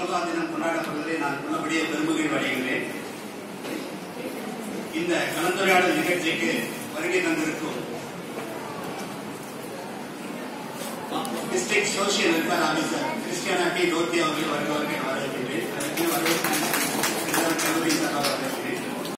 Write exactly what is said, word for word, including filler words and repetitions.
யோகா தினம் கொண்டாடப்படுவதை நான் உள்ளபடியே பெருமகிழ்வு அடைகின்றேன். இந்த கலந்துரையாடல் நிகழ்ச்சிக்கு வருகை தந்திருக்கும் district social welfare officer Christiana D Dorothy அவர்கள் வருகிறவர்கள் வரவேற்கின்றேன். கல்லூரி சார்